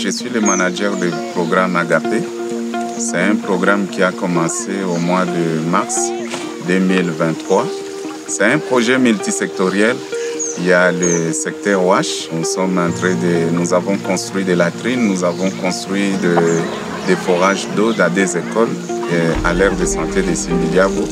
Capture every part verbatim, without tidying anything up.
je suis le manager du programme Agapé. C'est un programme qui a commencé au mois de mars deux mille vingt-trois. C'est un projet multisectoriel. Il y a le secteur WASH. Nous sommes en train de, nous avons construit des latrines, nous avons construit de, des forages d'eau dans des écoles à l'aire de santé de Similiabo.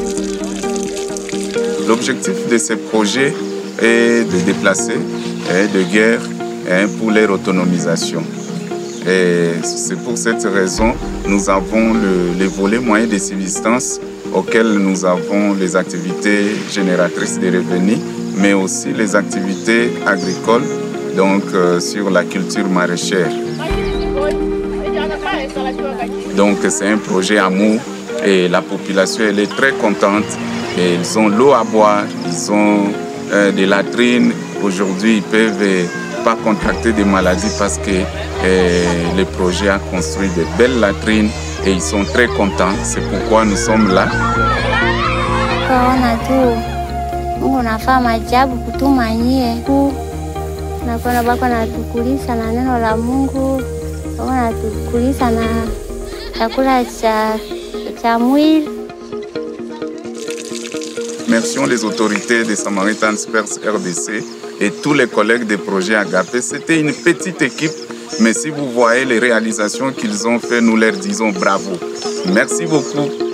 L'objectif de ce projet est de déplacer de guerre pour leur autonomisation. C'est pour cette raison que nous avons le, le volet moyen de subsistance auquel nous avons les activités génératrices de revenus, mais aussi les activités agricoles, donc euh, sur la culture maraîchère. Donc c'est un projet amour et la population elle est très contente. Et ils ont l'eau à boire, ils ont euh, des latrines. Aujourd'hui, ils peuvent euh, pas contracter des maladies parce que euh, le projet a construit de belles latrines et ils sont très contents. C'est pourquoi nous sommes là. Mungu nafaa maajabu kutumanyie ku na kwa bako natukulisha na neno la Mungu, natukulisha na chakula cha cha mwili. Remercions les autorités de Samaritan Spurs R D C et tous les collègues des projets Agapé. C'était une petite équipe, mais si vous voyez les réalisations qu'ils ont fait, nous leur disons bravo. Merci beaucoup.